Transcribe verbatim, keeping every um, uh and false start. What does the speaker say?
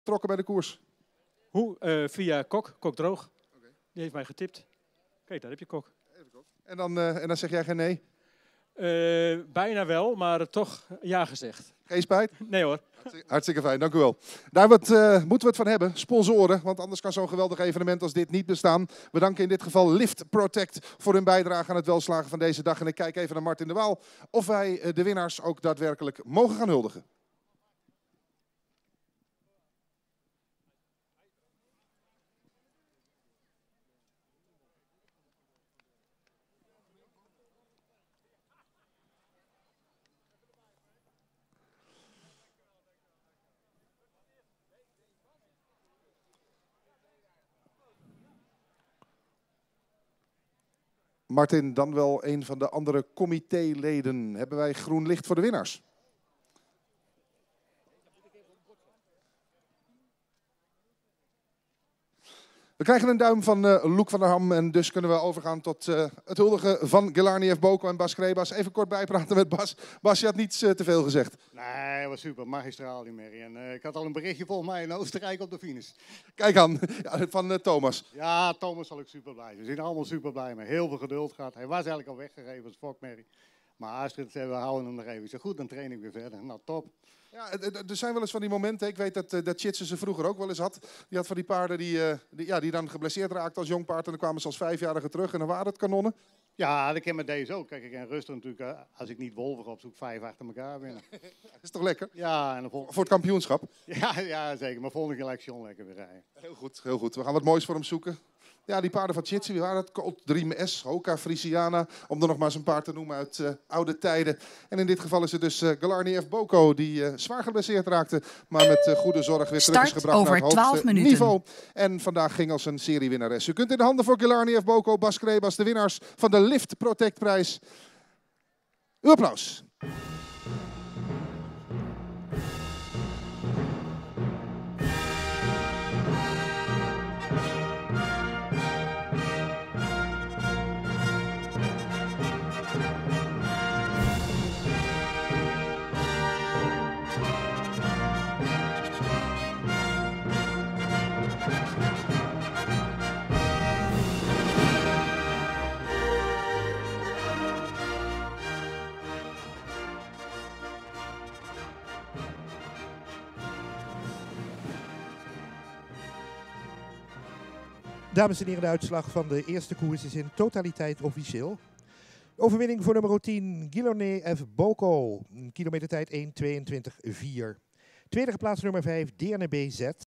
betrokken bij de koers? Hoe? Uh, via Kok, Kok Droog. Okay. Die heeft mij getipt. Kijk, daar heb je Kok. En dan, uh, en dan zeg jij geen nee? Uh, bijna wel, maar toch ja gezegd. Geen spijt? Nee hoor. Hartstikke, hartstikke fijn, dank u wel. Daar wat, uh, moeten we het van hebben, sponsoren, want anders kan zo'n geweldig evenement als dit niet bestaan. We danken in dit geval Lift Protect voor hun bijdrage aan het welslagen van deze dag. En ik kijk even naar Martin de Waal of wij uh, de winnaars ook daadwerkelijk mogen gaan huldigen. Martin, dan wel een van de andere comitéleden. Hebben wij groen licht voor de winnaars? We krijgen een duim van uh, Loek van der Ham en dus kunnen we overgaan tot uh, het huldigen van Galarni F. Boko en Bas Krebas. Even kort bijpraten met Bas. Bas, je had niets uh, te veel gezegd. Nee, dat was super. Magistraal die Mary. En uh, ik had al een berichtje volgens mij in Oostenrijk op de finish. Kijk aan, ja, van uh, Thomas. Ja, Thomas zal ook super blij zijn. We zijn allemaal super blij mee. Heel veel geduld gehad. Hij was eigenlijk al weggegeven als Fokmerrie. Maar Astrid zei, we houden hem nog even. Ik zei, goed, dan train ik weer verder. Nou, top. Ja, er zijn wel eens van die momenten. Ik weet dat, dat Tjitsen ze vroeger ook wel eens had. Die had van die paarden die, die, ja, die dan geblesseerd raakten als jong paard. En dan kwamen ze als vijfjarige terug en dan waren het kanonnen. Ja, dat ken met deze ook. Kijk, ik ken rustig natuurlijk. Als ik niet wolven opzoek, vijf achter elkaar winnen. Dat is toch lekker? Ja. En dan vol... Voor het kampioenschap? Ja, ja, zeker. Maar volgende keer laat ik John lekker weer rijden. Heel goed, heel goed. We gaan wat moois voor hem zoeken. Ja, die paarden van Tjitsen, wie waren het? Colt drie S, Hoka, Frisiana. Om er nog maar eens een paar te noemen uit uh, oude tijden. En in dit geval is het dus uh, Galarni F. Boko die uh, zwaar geblesseerd raakte. Maar met uh, goede zorg weer terug is gebracht naar het hoogste niveau. En vandaag ging als een seriewinnares. U kunt in de handen voor Galarni F. Boko, Bas Krebas, de winnaars van de Lift Protect prijs. Uw applaus. Dames en heren, de uitslag van de eerste koers is in totaliteit officieel. Overwinning voor nummer tien, Galarni F. Boko. Kilometertijd één tweeëntwintig vier. Tweede geplaatst nummer vijf, D N B Z.